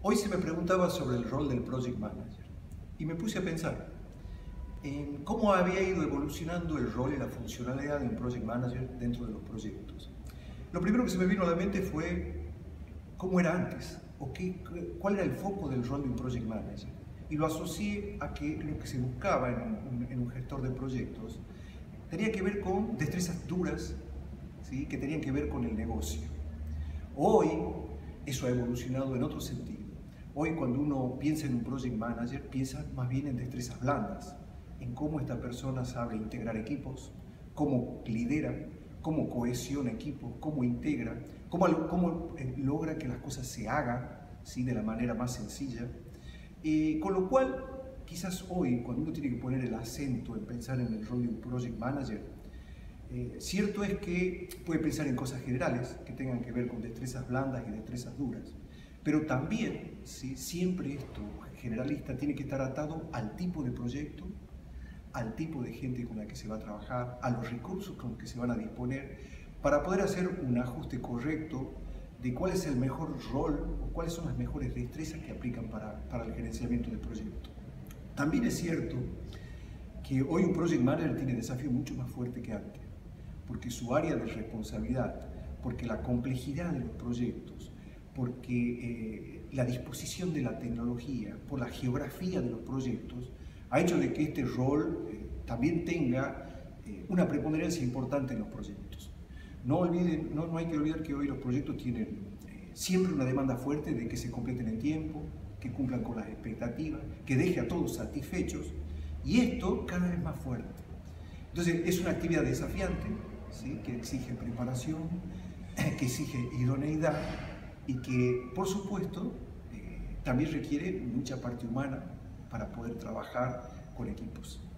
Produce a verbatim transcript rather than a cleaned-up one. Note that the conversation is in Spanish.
Hoy se me preguntaba sobre el rol del Project Manager y me puse a pensar en cómo había ido evolucionando el rol y la funcionalidad de un Project Manager dentro de los proyectos. Lo primero que se me vino a la mente fue cómo era antes, o qué, cuál era el foco del rol de un Project Manager. Y lo asocié a que lo que se buscaba en un, en un gestor de proyectos tenía que ver con destrezas duras, ¿sí?, que tenían que ver con el negocio. Hoy eso ha evolucionado en otro sentido. Hoy cuando uno piensa en un Project Manager, piensa más bien en destrezas blandas, en cómo esta persona sabe integrar equipos, cómo lidera, cómo cohesiona equipos, cómo integra, cómo, cómo logra que las cosas se hagan, ¿sí?, de la manera más sencilla. Eh, con lo cual, quizás hoy, cuando uno tiene que poner el acento en pensar en el rol de un Project Manager, eh, cierto es que puede pensar en cosas generales que tengan que ver con destrezas blandas y destrezas duras, pero también, ¿sí?, siempre esto generalista tiene que estar atado al tipo de proyecto, al tipo de gente con la que se va a trabajar, a los recursos con los que se van a disponer, para poder hacer un ajuste correcto de cuál es el mejor rol o cuáles son las mejores destrezas que aplican para, para el gerenciamiento del proyecto. También es cierto que hoy un Project Manager tiene desafíos mucho más fuertes que antes, porque su área de responsabilidad, porque la complejidad de los proyectos, porque eh, la disposición de la tecnología, por la geografía de los proyectos, ha hecho de que este rol eh, también tenga eh, una preponderancia importante en los proyectos. No, olviden, no, no hay que olvidar que hoy los proyectos tienen eh, siempre una demanda fuerte de que se completen en tiempo, que cumplan con las expectativas, que deje a todos satisfechos, y esto cada vez más fuerte. Entonces es una actividad desafiante, ¿sí?, que exige preparación, que exige idoneidad y que, por supuesto, eh, también requiere mucha parte humana para poder trabajar con equipos.